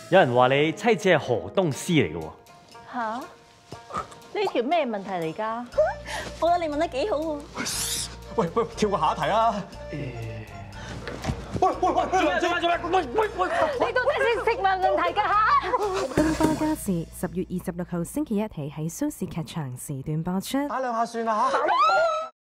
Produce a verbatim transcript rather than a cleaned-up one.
有人話你妻子係河東獅嚟嘅喎。 吓？呢條咩問題嚟㗎？ 我覺得你問得幾好喎。 喂喂，跳過下一題啊！喂喂喂，做咩做咩做咩？喂喂喂！ 你到底係食物問題㗎嚇？ 東方家事十月二十六號星期一起喺蘇氏劇場時段播出。 打兩下算啦嚇。